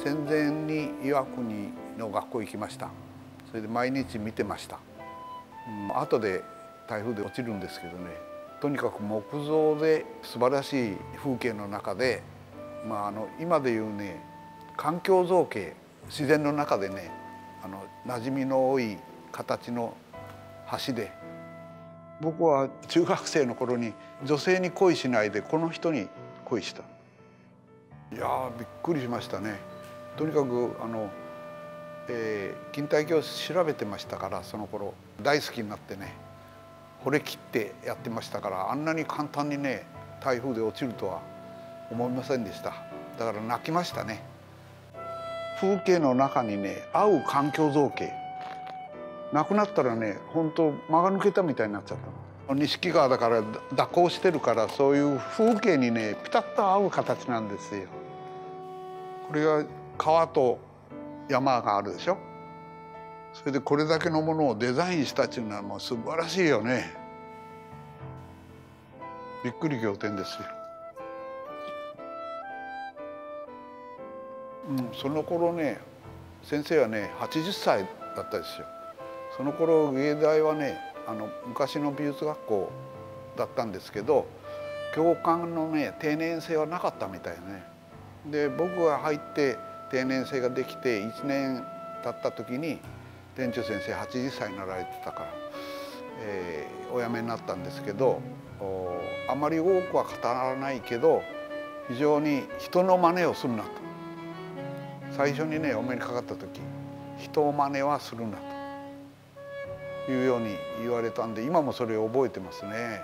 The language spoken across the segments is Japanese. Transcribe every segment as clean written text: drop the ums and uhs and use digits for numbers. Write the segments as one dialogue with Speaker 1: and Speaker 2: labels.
Speaker 1: 戦前に岩国の学校行きました。それで毎日見てました。後で台風で落ちるんですけどね、とにかく木造で素晴らしい風景の中で、今でいうね環境造形、自然の中でね馴染みの多い形の橋で、僕は中学生の頃に女性に恋しないでこの人に恋した。いやびっくりしましたね。とにかく錦帯橋を調べてましたから、その頃大好きになってね惚れ切ってやってましたから、あんなに簡単にね台風で落ちるとは思いませんでした。だから泣きましたね。風景の中にね合う環境造形なくなったらね、本当間が抜けたみたいになっちゃったの。錦川だから蛇行してるから、そういう風景にねピタッと合う形なんですよ。これが川と山があるでしょ。それでこれだけのものをデザインしたっていうのはもう素晴らしいよね。びっくり仰天ですよ。その頃ね先生はね80歳だったですよ。その頃芸大はね昔の美術学校だったんですけど、教官のね定年制はなかったみたいね。で僕が入って定年制ができて1年経った時に田中先生80歳になられてたから、お辞めになったんですけど、あまり多くは語らないけど非常に人の真似をするなと、最初にねお目にかかった時人真似はするなというように言われたんで、今もそれを覚えてますね。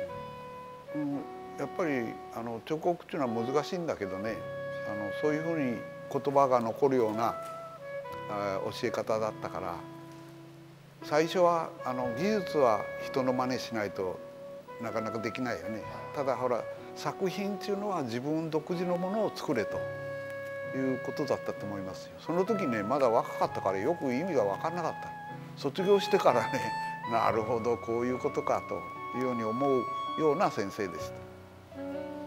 Speaker 1: やっぱり彫刻っていうのは難しいんだけどね、そういうふうに言葉が残るような教え方だったから、最初は技術は人の真似しないとなかなかできないよね。ただほら作品っていうのは自分独自のものを作れということだったと思いますよ。その時ねまだ若かったからよく意味が分からなかった。卒業してからねなるほどこういうことかというように思うような先生でした。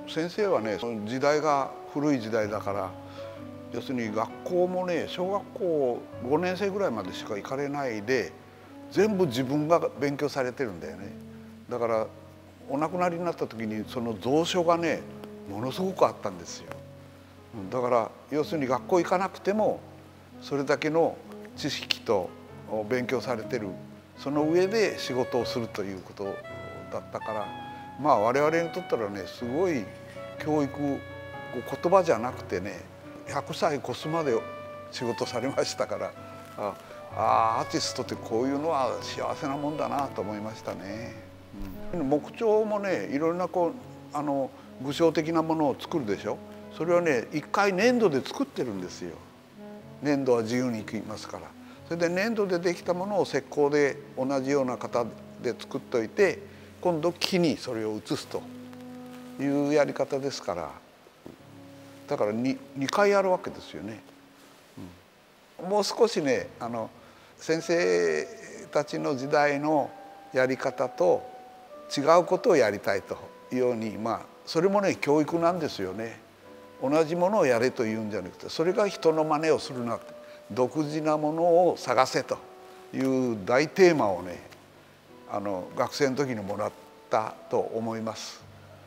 Speaker 1: 先生はねその時代が古い時代だから、要するに学校もね小学校5年生ぐらいまでしか行かれないで全部自分が勉強されてるんだよね。だからお亡くなりになった時にその蔵書がねものすごくあったんですよ。だから要するに学校行かなくてもそれだけの知識と勉強されてる、その上で仕事をするということだったから、我々にとったらねすごい教育、言葉じゃなくてね100歳越すまで仕事されましたから、アーティストってこういうのは幸せなもんだなと思いましたね。木彫もねいろんな具象的なものを作るでしょ。それはね一回粘土で作ってるんですよ。粘土は自由にいきますから。それで粘土でできたものを石膏で同じような型で作っておいて、今度木にそれを移すというやり方ですから、だから 2回やるわけですよね。もう少しね先生たちの時代のやり方と違うことをやりたいというように、それもね教育なんですよね。同じものをやれというんじゃなくて、それが人の真似をするなって、独自なものを探せという大テーマをね学生の時にもらったと思います。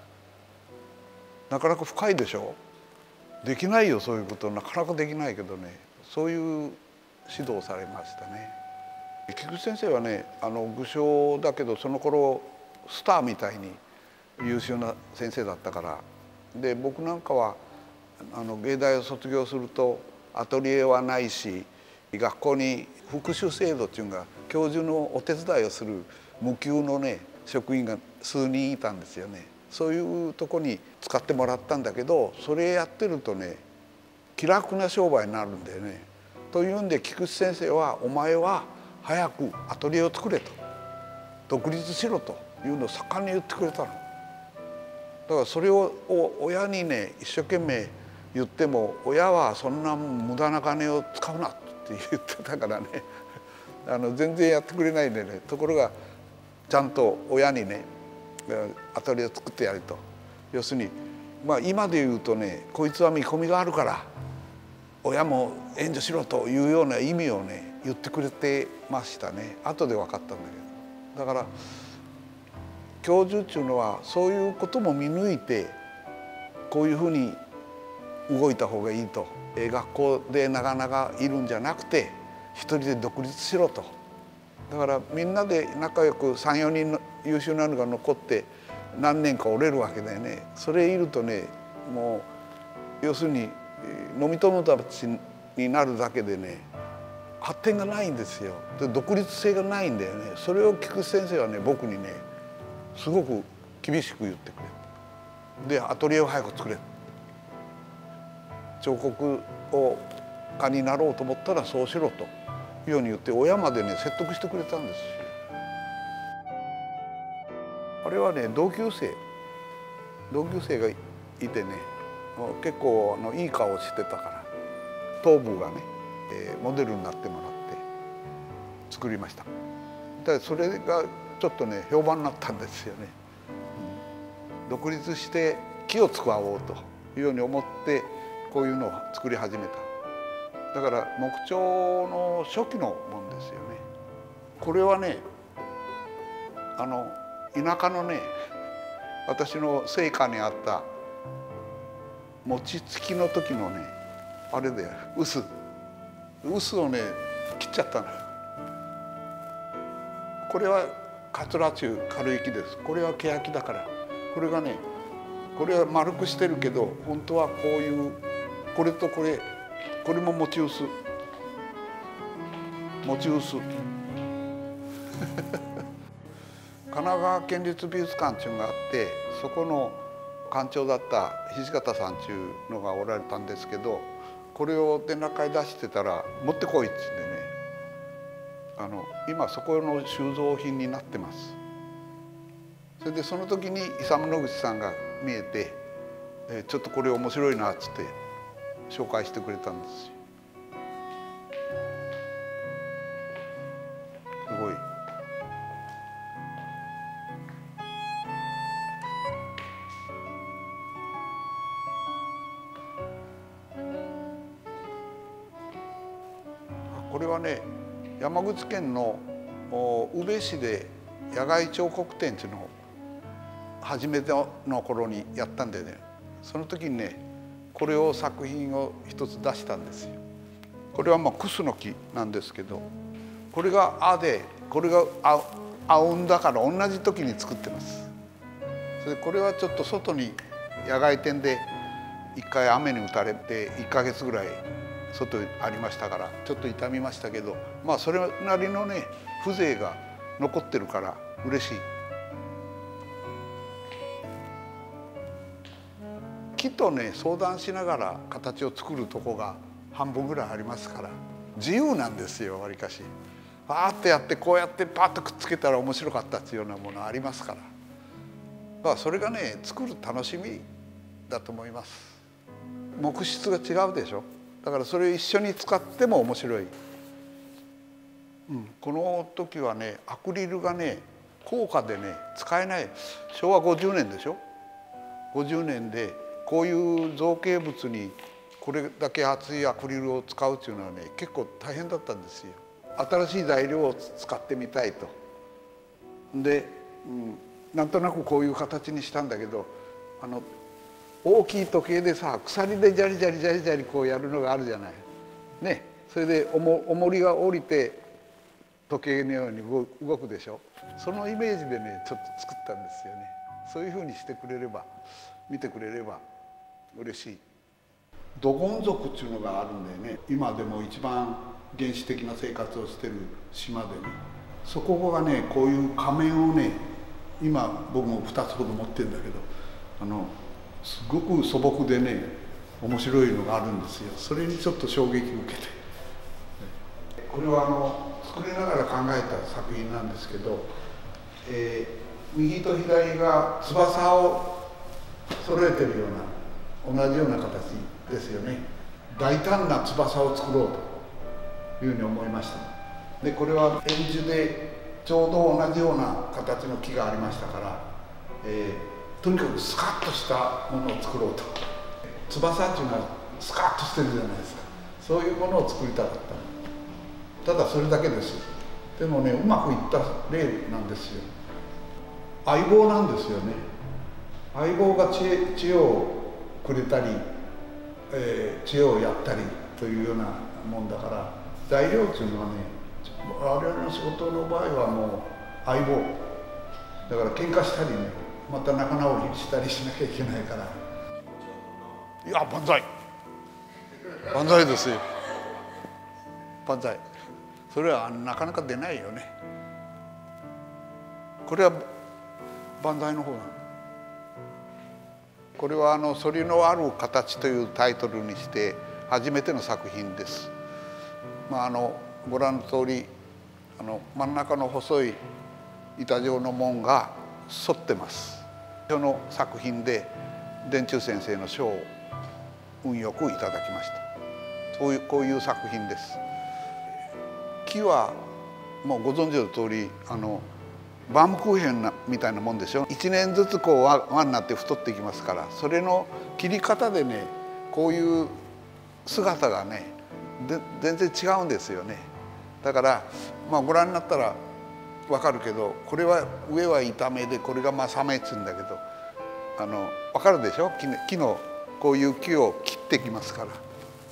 Speaker 1: なかなか深いでしょ。できないよそういうことなかなかできないけどね、そういう指導をされましたね。菊池先生はね具象だけどその頃スターみたいに優秀な先生だったから、で僕なんかは芸大を卒業するとアトリエはないし、学校に復習制度っていうのが教授のお手伝いをする無給のね職員が数人いたんですよね。そういうとこに使ってもらったんだけど、それやってるとね気楽な商売になるんだよね。というんで菊池先生は「お前は早くアトリエを作れ」と「独立しろ」というのを盛んに言ってくれたの。だからそれを親にね一生懸命言っても親はそんな無駄な金を使うなって言ってたからね全然やってくれないんでね。ところがちゃんと親にねアトリエを作ってやると、要するに今で言うとねこいつは見込みがあるから親も援助しろというような意味をね言ってくれてましたね。後で分かったんだけど。だから教授っていうのはそういうことも見抜いてこういうふうに動いた方がいいと。学校でなかなかいるんじゃなくて一人で独立しろと。だからみんなで仲良く3、4人の優秀なのが残って何年か折れるわけだよね。それいるとねもう要するに飲み友達になるだけでね発展がないんですよ。で独立性がないんだよね。それを菊池先生はね僕にねすごく厳しく言ってくれ。でアトリエを早く作れ。彫刻家になろうと思ったらそうしろというように言って親までね説得してくれたんです。あれはね同級生がいてね結構いい顔してたから頭部がね、モデルになってもらって作りました。でそれがちょっとね評判になったんですよね。独立して木を使おうというように思ってこういうのを作り始めた。だから木彫の初期のもんですよね。これはね田舎のね私の生家にあった餅つきの時のねあれで臼をね切っちゃったの。これは桂中軽い木です。これは欅だからこれがねこれは丸くしてるけど本当はこういうこれとこれも餅臼神奈川県立美術館っていうのがあってそこの館長だった土方さんっていうのがおられたんですけどこれを展覧会出してたら持ってこいっつってね今そこの収蔵品になってます。それでその時に勇野口さんが見えてちょっとこれ面白いなっつって紹介してくれたんですよ。すごい。これはね山口県の宇部市で野外彫刻展っていうのを初めての頃にやったんでねその時にねこれを作品を一つ出したんですよ。これはクスの木なんですけどこれが「あ」でこれが「あうん」だから同じ時に作ってます。それでこれはちょっと外に野外展で一回雨に打たれて1ヶ月ぐらい外ありましたからちょっと傷みましたけどそれなりのね風情が残ってるから嬉しい。木とね相談しながら形を作るとこが半分ぐらいありますから自由なんですよわりかし。パーッとやってこうやってパッとくっつけたら面白かったっていうようなものありますからそれがね作る楽しみだと思います。木質が違うでしょ。だからそれを一緒に使っても面白い。この時はねアクリルがね高価でね使えない昭和50年でしょ。50年でこういう造形物にこれだけ厚いアクリルを使うっていうのはね結構大変だったんですよ。新しい材料を使ってみたいと。で、なんとなくこういう形にしたんだけど大きい時計でさ鎖でジャリジャリこうやるのがあるじゃない。ね、それで重りが降りて時計のように動くでしょ。そのイメージでねちょっと作ったんですよね。そういうふうにしてくれれば見てくれれば嬉しい。ドゴン族っていうのがあるんだよね。今でも一番原始的な生活をしてる島でねそこがねこういう仮面をね今僕も2つほど持ってるんだけどすごく素朴でね面白いのがあるんですよ。それにちょっと衝撃を受けてこれは作りながら考えた作品なんですけど、右と左が翼を揃えてるような同じような形ですよね。大胆な翼を作ろうというふうに思いました。でこれは円樹でちょうど同じような形の木がありましたから、とにかくスカッとしたものを作ろうと。翼っていうのはスカッとしてるじゃないですか。 そういうものを作りたかったただそれだけです。でもねうまくいった例なんですよ。相棒なんですよね。相棒が知恵をくれたり、知恵をやったりというようなもんだから、材料っていうのはね我々の仕事の場合はもう相棒だから、喧嘩したりねまた仲直りしたりしなきゃいけないから。いや万歳万歳ですよ。万歳。それはなかなか出ないよね。これは万歳の方なの。これは「反りのある形」というタイトルにして初めての作品です。ご覧の通り真ん中の細い板状の門が反ってます。その作品で田中先生の賞を運よくいただきました。こういう作品です。木はもうご存知の通りバームクーヘンみたいなもんでしょ。1年ずつこう輪になって太っていきますから、それの切り方でねこういう姿がね全然違うんですよね。だからご覧になったら分かるけど、これは上は板目でこれが柾目っつうんだけど分かるでしょ。木のこういう木を切ってきますから、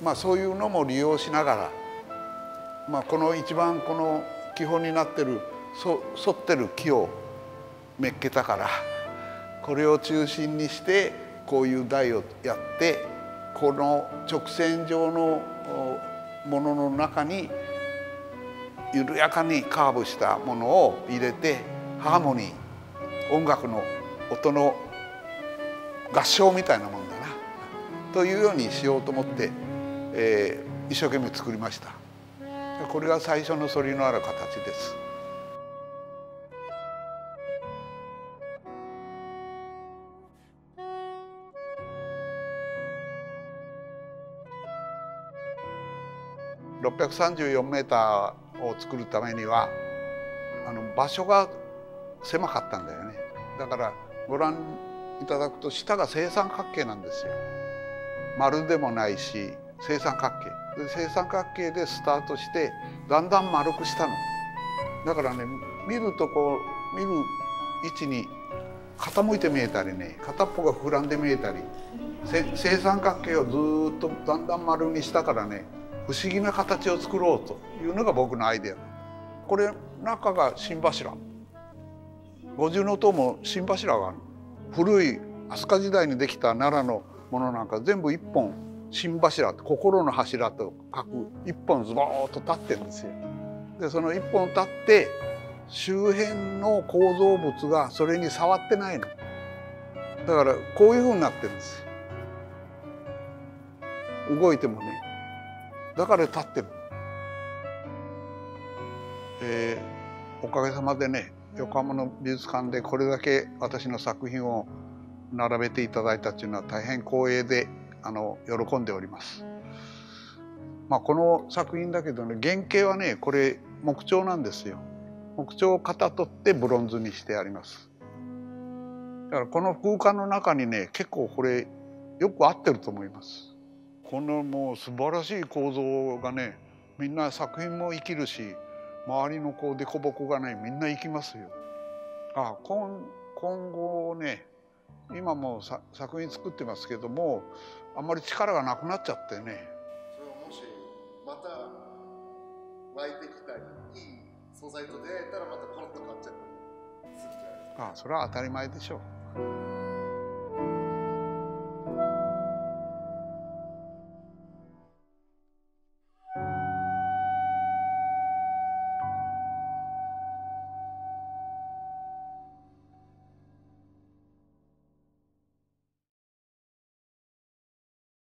Speaker 1: そういうのも利用しながら、この一番この基本になってる反ってる木をめっけたから、これを中心にしてこういう台をやって、この直線状のものの中に緩やかにカーブしたものを入れて、ハーモニー、音楽の音の合唱みたいなもんだなというようにしようと思って、一生懸命作りました。これが最初の反りのある形です。634メーターを作るためには場所が狭かったんだよね。だからご覧いただくと下が正三角形なんですよ。丸でもないし正三角形で、正三角形でスタートしてだんだん丸くしたの。だからね見ると見る位置に傾いて見えたりね、片っぽが膨らんで見えたり、正三角形をずっとだんだん丸にしたからね、不思議な形を作ろうというのが僕のアイデア。これ中が心柱、五重塔も心柱がある。古い飛鳥時代にできた奈良のものなんか全部一本心柱って心の柱と書く一本ズボーッと立ってるんですよ。でその一本立って周辺の構造物がそれに触ってないの。だからこういうふうになってるんですよ。動いてもね。だから立ってる。おかげさまでね横浜の美術館でこれだけ私の作品を並べていただいたというのは大変光栄で喜んでおります。この作品だけどね、原型はねこれ木彫なんですよ。木彫を型取ってブロンズにしてあります。だからこの空間の中にね結構これよく合ってると思います。このもう素晴らしい構造がね、みんな作品も生きるし、周りの凸凹がねみんな生きますよ。今後ね今も作品作ってますけども、あんまり力がなくなっちゃってね。
Speaker 2: それはもしまた湧いてきたりいい素材と出会えたらまたコロッと変わっちゃったりするじゃないですか。
Speaker 1: それは当たり前でしょう。